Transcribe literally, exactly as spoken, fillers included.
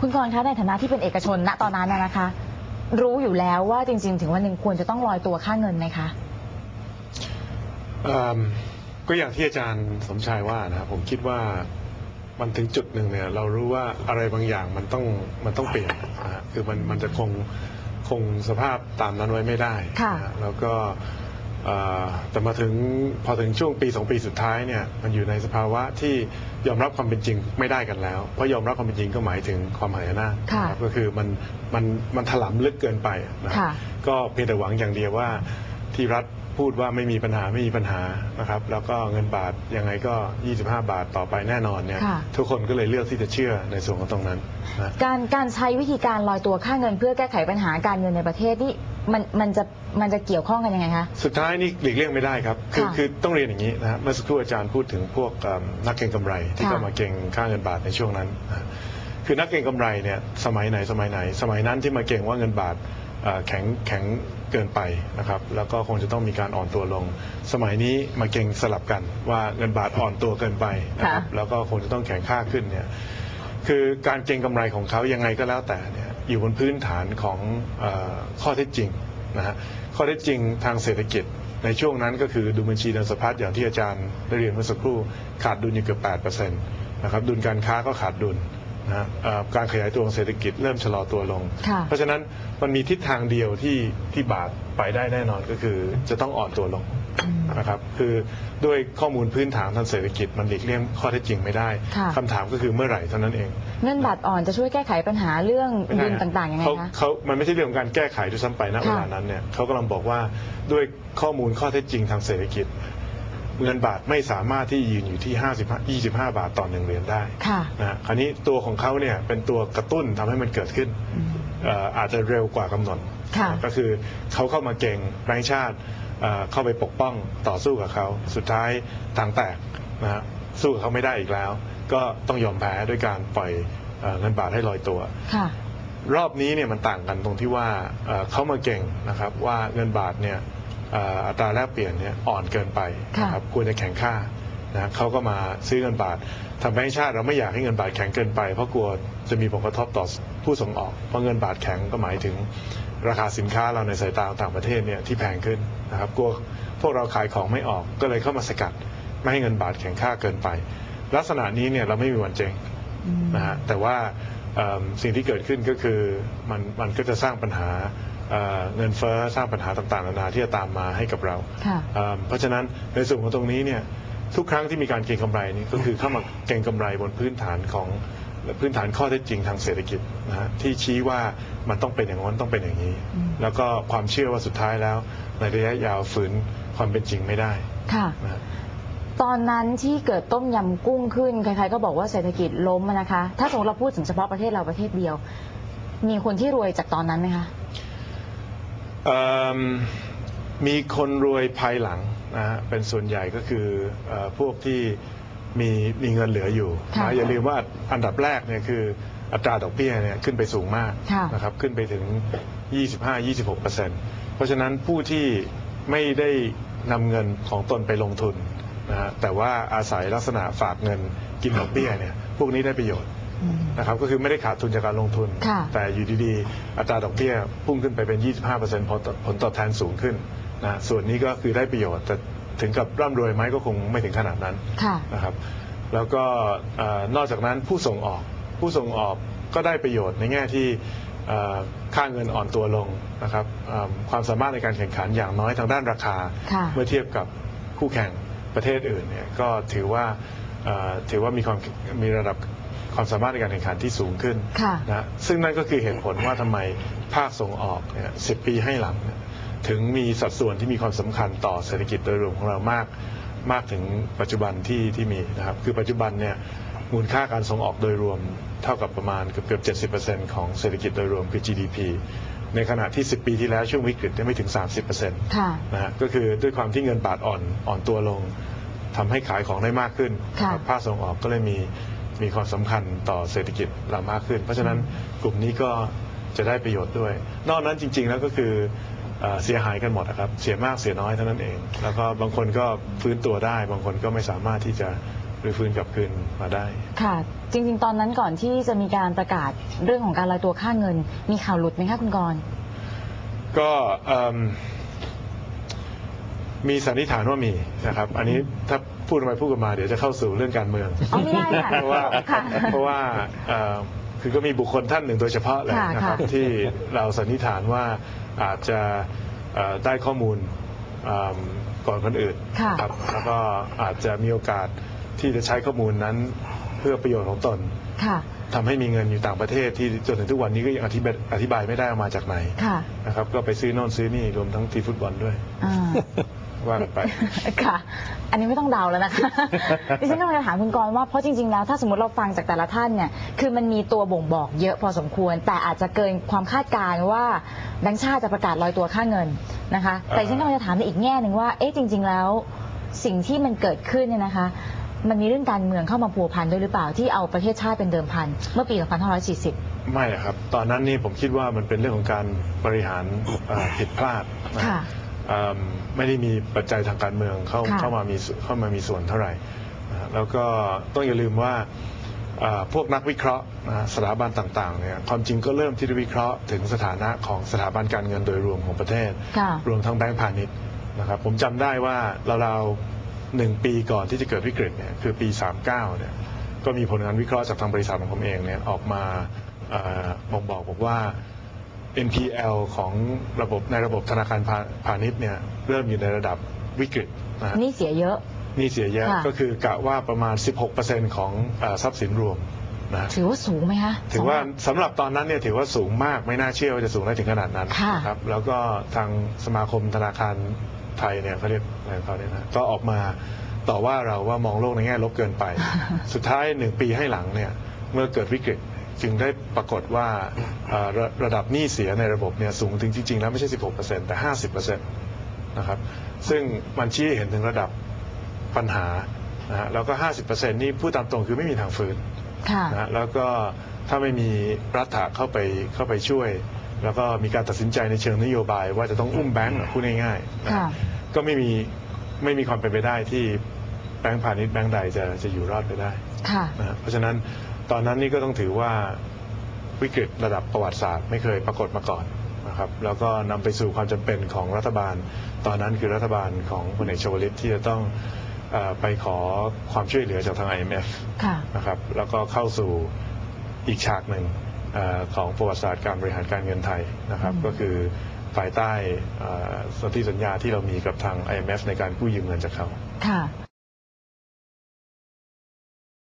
คุณกรณ์คะในฐานะที่เป็นเอกชนณตอนนั้นนะคะ รู้อยู่แล้วว่าจริงๆถึงวันหนึ่งควรจะต้องลอยตัวค่าเงินไหมคะก็อย่างที่อาจารย์สมชายว่านะครับผมคิดว่ามันถึงจุดหนึ่งเนี่ยเรารู้ว่าอะไรบางอย่างมันต้องมันต้องเปลี่ยนนะคือมันมันจะคงคงสภาพตามนั้นไว้ไม่ได้นะแล้วก็แต่มาถึงพอถึงช่วงปีสองปีสุดท้ายเนี่ยมันอยู่ในสภาวะที่ยอมรับความเป็นจริงไม่ได้กันแล้วเพราะยอมรับความเป็นจริงก็หมายถึงความหายนะก็คือมันมันมันถลำลึกเกินไปนะก็เพียงแต่หวังอย่างเดียวว่าที่รัฐพูดว่าไม่มีปัญหาไม่มีปัญหานะครับแล้วก็เงินบาทยังไงก็ยี่สิบห้าบาทต่อไปแน่นอนเนี่ยทุกคนก็เลยเลือกที่จะเชื่อในส่วนของตรงนั้นนะการการใช้วิธีการลอยตัวค่าเงินเพื่อแก้ไขปัญหาการเงินในประเทศนี่มันมันจะมันจะเกี่ยวข้องกันยังไงคะสุดท้ายนี่หลีกเลี่ยงไม่ได้ครับคือคือต้องเรียนอย่างนี้นะเมื่อสักครู่อาจารย์พูดถึงพวกนักเก็งกำไรที่เข้ามาเก็งค่าเงินบาทในช่วงนั้นคือนักเก็งกำไรเนี่ยสมัยไหนสมัยไหนสมัยนั้นที่มาเก็งว่าเงินบาทแข็งแข็งเกินไปนะครับแล้วก็คงจะต้องมีการอ่อนตัวลงสมัยนี้มาเก็งสลับกันว่าเงินบาทอ่อนตัวเกินไปนะครับแล้วก็คงจะต้องแข็งค่าขึ้นเนี่ยคือการเก็งกำไรของเขายังไงก็แล้วแต่เนี่ยอยู่บนพื้นฐานของข้อเท็จจริงนะฮะข้อเท็จจริงทางเศรษฐกิจในช่วงนั้นก็คือดุลบัญชีเดินสะพัดอย่างที่อาจารย์ได้เรียนเมื่อสักครู่ขาดดุลอยู่เกือบ แปดเปอร์เซ็นต์ นะครับดุลการค้าก็ขาดดุลนะการขยายตัวของเศรษฐกิจเริ่มชะลอตัวลงเพราะฉะนั้นมันมีทิศทางเดียวที่ที่บาทไปได้แน่นอนก็คือจะต้องอ่อนตัวลงนะครับคือด้วยข้อมูลพื้นฐานทางเศรษฐกิจมันหลีกเลี่ยงข้อเท็จจริงไม่ได้คำถามก็คือเมื่อไหร่เท่านั้นเองเงินบาทอ่อนจะช่วยแก้ไขปัญหาเรื่องดุลต่างๆยังไงคะเขามันไม่ใช่เรื่องของการแก้ไขด้วยซ้ำไปณเวลานั้นเนี่ยเขากำลังบอกว่าด้วยข้อมูลข้อเท็จจริงทางเศรษฐกิจเงินบาทไม่สามารถที่ยืนอยู่ที่ห้าสิบ ยี่สิบห้าบาทต่อหนึ่งเหรียญได้นะคราวนี้ตัวของเขาเนี่ยเป็นตัวกระตุ้นทำให้มันเกิดขึ้นอาจจะเร็วกว่ากำหนดก็คือเขาเข้ามาเก่งแบงก์ชาติเข้าไปปกป้องต่อสู้กับเขาสุดท้ายทางแตกนะฮะสู้กับเขาไม่ได้อีกแล้วก็ต้องยอมแพ้ด้วยการปล่อยเงินบาทให้ลอยตัวรอบนี้เนี่ยมันต่างกันตรงที่ว่าเขามาเก่งนะครับว่าเงินบาทเนี่ยอัตราแลกเปลี่ยนเนี่ยอ่อนเกินไปนะครับควรจะแข็งค่านะเขาก็มาซื้อเงินบาททางแบงก์ชาติเราไม่อยากให้เงินบาทแข็งเกินไปเพราะกลัวจะมีผลกระทบต่อผู้ส่งออกเพราะเงินบาทแข็งก็หมายถึงราคาสินค้าเราในสายตาต่างประเทศเนี่ยที่แพงขึ้นนะครับกลัวพวกเราขายของไม่ออกก็เลยเข้ามาสกัดไม่ให้เงินบาทแข็งค่าเกินไปลักษณะนี้เนี่ยเราไม่มีวันเจ๊งนะฮะแต่ว่าสิ่งที่เกิดขึ้นก็คือมันมันก็จะสร้างปัญหาเงินเฟ้อสร้างปัญหาต่างๆนานาที่จะตามมาให้กับเราเพราะฉะนั้นในส่วนของตรงนี้เนี่ยทุกครั้งที่มีการเก็งกำไรนี่ก็คือเข้ามาเก็งกำไรบนพื้นฐานของพื้นฐานข้อเท็จจริงทางเศรษฐกิจนะฮะที่ชี้ว่ามันต้องเป็นอย่างนั้นต้องเป็นอย่างนี้แล้วก็ความเชื่อว่าสุดท้ายแล้วในระยะยาวฝืนความเป็นจริงไม่ได้ค่ะตอนนั้นที่เกิดต้มยำกุ้งขึ้นใครๆก็บอกว่าเศรษฐกิจล้มนะคะถ้าสมมติเราพูดถึงเฉพาะประเทศเราประเทศเดียวมีคนที่รวยจากตอนนั้นไหมคะมีคนรวยภายหลังนะฮะเป็นส่วนใหญ่ก็คือพวกที่มีมีเงินเหลืออยู่นะอย่าลืมว่าอันดับแรกเนี่ยคืออัตราดอกเบี้ยเนี่ยขึ้นไปสูงมากนะครับขึ้นไปถึง ยี่สิบห้า ยี่สิบหกเปอร์เซ็นต์ เพราะฉะนั้นผู้ที่ไม่ได้นำเงินของตนไปลงทุนนะฮะแต่ว่าอาศัยลักษณะฝากเงินกินดอกเบี้ยเนี่ยพวกนี้ได้ประโยชน์นะครับก็คือไม่ได้ขาดทุนจากการลงทุนแต่อยู่ดีๆอัตราดอกเบี้ยพุ่งขึ้นไปเป็น ยี่สิบห้าเปอร์เซ็นต์ พอผลตอบแทนสูงขึ้นนะส่วนนี้ก็คือได้ประโยชน์แต่ถึงกับร่ำรวยไหมก็คงไม่ถึงขนาดนั้นนะครับแล้วก็นอกจากนั้นผู้ส่งออกผู้ส่งออกก็ได้ประโยชน์ในแง่ที่ค่าเงินอ่อนตัวลงนะครับความสามารถในการแข่งขันอย่างน้อยทางด้านราคาเมื่อเทียบกับคู่แข่งประเทศอื่นเนี่ยก็ถือว่าถือว่ามีความมีระดับความสามารถในการแข่งขันที่สูงขึ้นนะซึ่งนั่นก็คือเหตุผลว่าทำไมภาคส่งออกเนี่ยสิบปีให้หลังถึงมีสัดส่วนที่มีความสำคัญต่อเศรษฐกิจโดยรวมของเรามากมากถึงปัจจุบันที่ที่มีนะครับคือปัจจุบันเนี่ยมูลค่าการส่งออกโดยรวมเท่ากับประมาณเกือบเกือบเจ็ดสิบเปอร์เซ็นต์ของเศรษฐกิจโดยรวมคือ จี ดี พี ในขณะที่สิบปีที่แล้วช่วงวิกฤตไม่ถึง สามสิบเปอร์เซ็นต์ นะฮะก็คือด้วยความที่เงินบาทอ่อนอ่อนตัวลงทำให้ขายของได้มากขึ้นภาคส่งออกก็เลยมีมีความสำคัญต่อเศรษฐกิจเรามากขึ้นเพราะฉะนั้นกลุ่มนี้ก็จะได้ประโยชน์ด้วยนอกนั้นจริงๆแล้วก็คือเสียหายกันหมดนะครับเสียมากเสียน้อยเท่านั้นเองแล้วก็บางคนก็ฟื้นตัวได้บางคนก็ไม่สามารถที่จะรื้อฟื้นกลับคืนมาได้ค่ะ จริงๆตอนนั้นก่อนที่จะมีการประกาศเรื่องของการลอยตัวค่าเงิน มีข่าวหลุดไหมคะคุณกรณ์ก็มีสันนิษฐานว่ามีนะครับอันนี้ถ้าพูดไปพูดกันมาเดี๋ยวจะเข้าสู่เรื่องการเมืองอ๋อไม่ได้ค่ะเพราะว่าเพราะว่าคือก็มีบุคคลท่านหนึ่งโดยเฉพาะเลยนะครับที่เราสันนิษฐานว่าอาจจะได้ข้อมูลก่อนคนอื่นครับแล้วก็อาจจะมีโอกาสที่จะใช้ข้อมูลนั้นเพื่อประโยชน์ของตนทำให้มีเงินอยู่ต่างประเทศที่จนถึงทุกวันนี้ก็ยังอธิบายอธิบายไม่ได้มาจากไหนนะครับก็ไปซื้อโน่นซื้อนี่รวมทั้งทีฟุตบอลด้วยว่าไปค่ะ อันนี้ไม่ต้องเดาแล้วนะคะดิฉันกำลังจะถามคุณกรณ์ว่าเพราะจริงๆแล้วถ้าสมมติเราฟังจากแต่ละท่านเนี่ยคือมันมีตัวบ่งบอกเยอะพอสมควรแต่อาจจะเกินความคาดการณ์ว่าแบงก์ชาติจะประกาศลอยตัวค่าเงินนะคะแต่ดิฉันกำลังจะถามในอีกแง่หนึ่งว่าเอ๊ะจริงๆแล้วสิ่งที่มันเกิดขึ้นเนี่ยนะคะมันมีเรื่องการเมืองเข้ามาพัวพันด้วยหรือเปล่าที่เอาประเทศชาติเป็นเดิมพันเมื่อปี สองพันห้าร้อยสี่สิบไม่ครับตอนนั้นนี่ผมคิดว่ามันเป็นเรื่องของการบริหารผิดพลาดไม่ได้มีปัจจัยทางการเมืองเข้าเข้ามามีเข้ามามีส่วนเท่าไหร่แล้วก็ต้องอย่าลืมว่าพวกนักวิเคราะห์สถาบันต่างๆเนี่ยความจริงก็เริ่มที่จะวิเคราะห์ถึงสถานะของสถาบันการเงินโดยรวมของประเทศรวมทั้งแบงก์พาณิชย์นะครับผมจำได้ว่าเราๆหนึ่งปีก่อนที่จะเกิดวิกฤตเนี่ยคือปีสามสิบเก้าเนี่ยก็มีผลงานวิเคราะห์จากทางบริษัทของผมเองเนี่ยออกมาบ่งบอกบอกว่า เอ็น พี แอล ของระบบในระบบธนาคารพาณิชย์เนี่ยเริ่มอยู่ในระดับวิกฤตนะนี่เสียเยอะนี่เสียเยอะก็คือกะว่าประมาณ สิบหกเปอร์เซ็นต์ ของทรัพย์สินรวมนะถือว่าสูงไหมคะถือว่าสำหรับตอนนั้นเนี่ยถือว่าสูงมากไม่น่าเชื่อว่าจะสูงได้ถึงขนาดนั้นนะครับแล้วก็ทางสมาคมธนาคารไทยเนี่ยเขาเรียกอะไรเขาเนี่ยนะก็ออกมาต่อว่าเราว่ามองโลกในแง่ลบเกินไป สุดท้ายหนึ่งปีให้หลังเนี่ยเมื่อเกิดวิกฤตจึงได้ปรากฏว่าระระดับหนี้เสียในระบบเนี่ยสูงถึงจริงๆแล้วไม่ใช่ สิบหกเปอร์เซ็นต์ แต่ ห้าสิบเปอร์เซ็นต์ นะครับซึ่งมันชี้เห็นถึงระดับปัญหานะฮะแล้วก็ ห้าสิบเปอร์เซ็นต์ นี่พูดตามตรงคือไม่มีทางฟื้นนะแล้วก็ถ้าไม่มีรัฐเข้าไปเข้าไปช่วยแล้วก็มีการตัดสินใจในเชิงนโยบายว่าจะต้องอุ้มแบงก์พูดง่ายๆนะก็ไม่มีไม่มีความเป็นไปได้ที่แบงก์พาณิชย์แบงก์ใดจะจะอยู่รอดไปได้นะเพราะฉะนั้นตอนนั้นนี่ก็ต้องถือว่าวิกฤตระดับประวัติศาสตร์ไม่เคยปรากฏมาก่อนนะครับแล้วก็นำไปสู่ความจำเป็นของรัฐบาลตอนนั้นคือรัฐบาลของพลเอกชวลิตที่จะต้องไปขอความช่วยเหลือจากทาง ไอ เอ็ม เอฟ นะครับแล้วก็เข้าสู่อีกฉากหนึ่งของประวัติศาสตร์การบริหารการเงินไทยนะครับก็คือภายใต้สนธิสัญญาที่เรามีกับทาง ไอ เอ็ม เอฟ ในการกู้ยืมเงินจากเขา